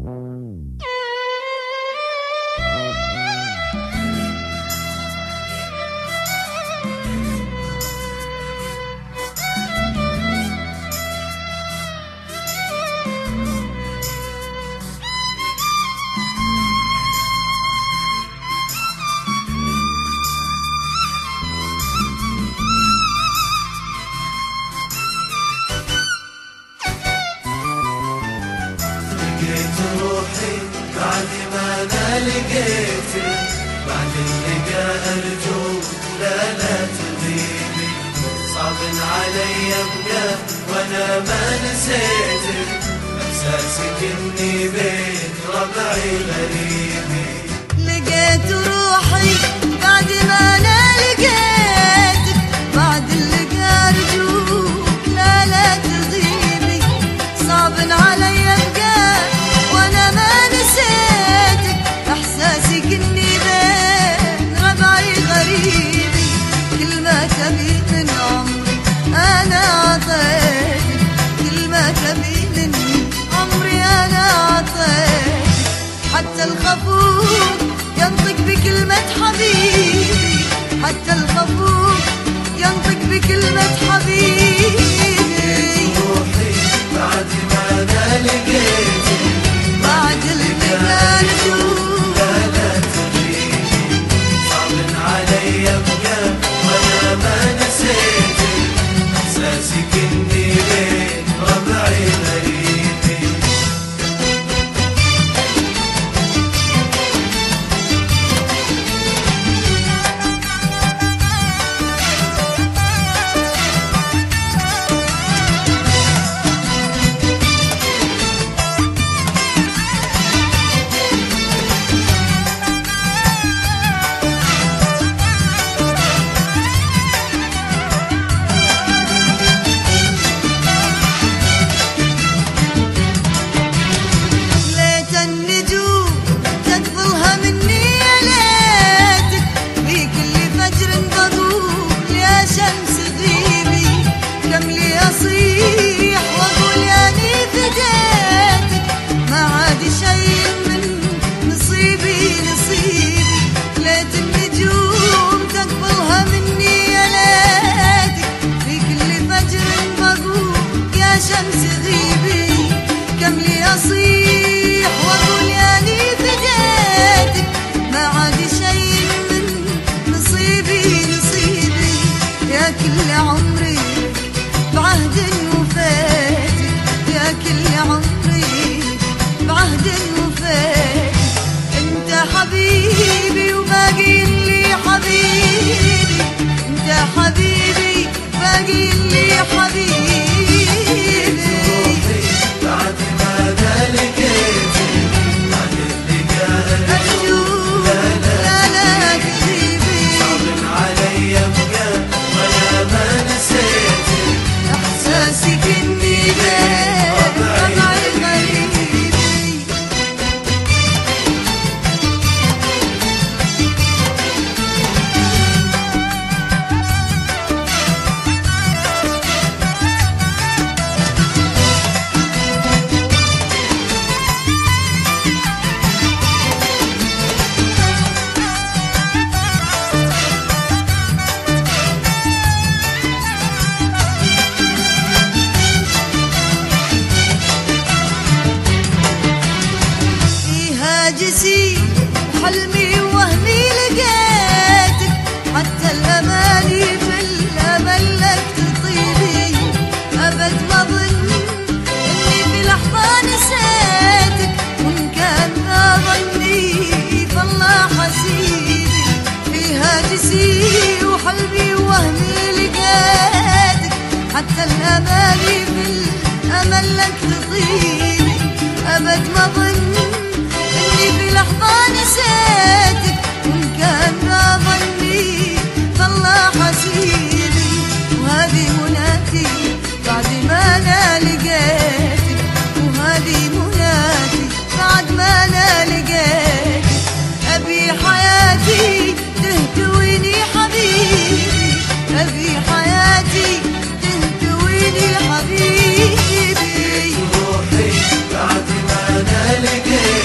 لقيتك بعد اللقاء أرجوك لا تغيبي، صعب علي أبقى وأنا ما نسيتك، إحساسك إني بين ربعي غريبي. لقيت روحي بعد ما أنا لقيتك، بعد اللقاء أرجوك لا تغيبي، صعب علي أبقى وأنا ما نسيتك، إحساسك إني بين ربعي غريبي. كل ما تبي من عمري أنا عطيتك، كل ما تبي من عمري أنا عطيتك، حتى الخفوف ينطق بكلمة حبيبي، حتى الخفوف ينطق بكلمة حبيبي. روحي بعد ما أنا لقيتك، بعد اللقاء أرجوك لا تغيبي، صعب علي أبقى وأنا ما نسيتك، إحساسك إني بين ربعي غريبي. شمس غيبي كملي أصيح وأقول ياني فديتك، ما عاد شيء من نصيبي، يا كل عمري بعهد وفاتك، يا كل عمري بعهد وفاتك. انت حبيبي وباقي لي حبيبي، انت حبيبي باقي لي حبيبي. بعد ما أنا لقيتك، بعد اللقاء أرجوك لا تغيبي، صعب علي أبقى وأنا ما نسيتك، إحساسك إني بين ربعي غريبي. هاجسي وحلمي وهمي لقيتك، حتى الأماني في الأمل لك تطيبي، أبد ما ظن إني في لحظة نسيتك، وإن كان ذا ظني فالله حسيبي. في هاجسي وحلمي وهمي لقيتك، حتى الأماني في الأمل لك تطيبي، أبد ما ظن في لحظة نسيتك، وإن كان ذا ظني فالله حسيبي. وهذه مناتي بعد ما أنا لقيتك، وهذه مناتي بعد ما أنا لقيتك، أبي حياتي تهتويني حبيبي، أبي حياتي تهتويني حبيبي. روحي بعد ما أنا لقيتك